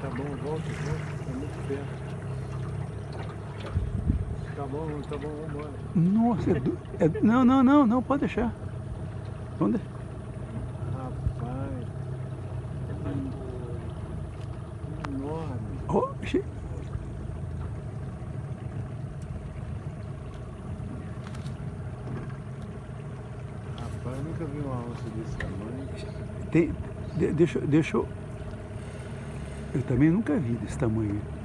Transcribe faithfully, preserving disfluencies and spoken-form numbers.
Tá bom, volta, volta, tá muito perto. Tá bom, tá bom, vamos embora. Nossa, é, do, é não, não, não, não, pode deixar. Onde? Rapaz, que enorme. Oxi. Rapaz, eu nunca vi uma onça desse tamanho. Tem, de, deixa, deixa eu... Eu também nunca vi desse tamanho.